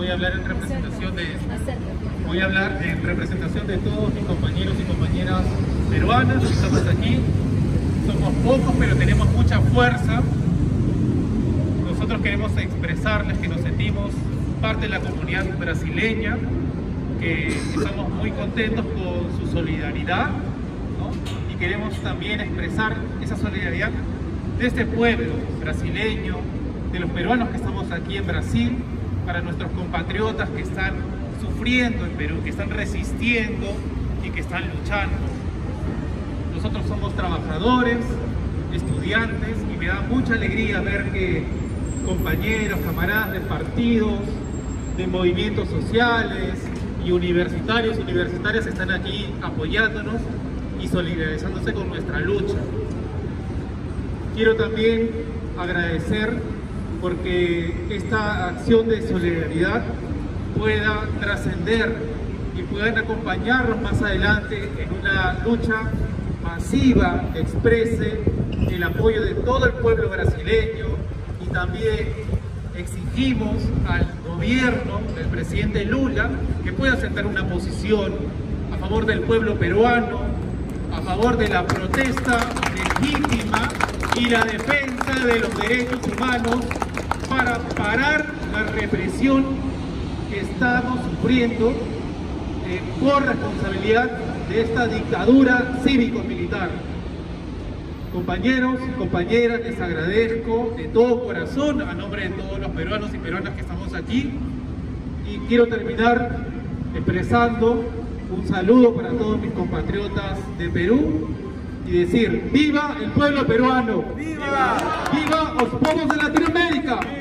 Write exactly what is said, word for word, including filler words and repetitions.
voy a hablar en representación de voy a hablar en representación de todos mis compañeros y compañeras peruanas que estamos aquí. Somos pocos, pero tenemos mucha fuerza. Nosotros queremos expresarles que nos sentimos parte de la comunidad brasileña, que estamos muy contentos con su solidaridad, ¿no? Y queremos también expresar esa solidaridad de este pueblo brasileño, de los peruanos que estamos aquí en Brasil, para nuestros compatriotas que están sufriendo en Perú, que están resistiendo y que están luchando. Nosotros somos trabajadores, estudiantes, y me da mucha alegría ver que compañeros, camaradas de partidos, de movimientos sociales y universitarios, universitarias están aquí apoyándonos y solidarizándose con nuestra lucha. Quiero también agradecer porque esta acción de solidaridad pueda trascender y puedan acompañarnos más adelante en una lucha masiva que exprese el apoyo de todo el pueblo brasileño, y también exigimos al gobierno del presidente Lula que pueda sentar una posición a favor del pueblo peruano, a favor de la protesta legítima y la defensa de los derechos humanos, para parar la represión que estamos sufriendo eh, por responsabilidad de esta dictadura cívico-militar. Compañeros y compañeras, les agradezco de todo corazón a nombre de todos los peruanos y peruanas que estamos aquí, y quiero terminar expresando un saludo para todos mis compatriotas de Perú y decir: ¡viva el pueblo peruano! ¡Viva! ¡Viva los pueblos de Latinoamérica!